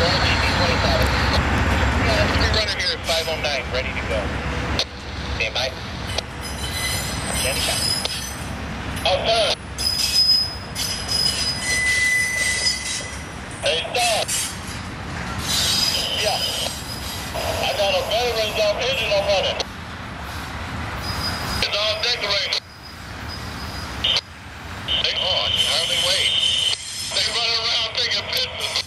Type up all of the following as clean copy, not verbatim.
runner here at 509, ready to go. Stand by. Stand by. All done. Hey, stop. Yeah. I got a veteran's engine I'm running. It's all decorated. Hang on, hardly wait. They run around taking pictures.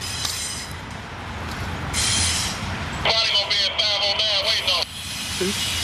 Probably gonna be at 509 waiting on.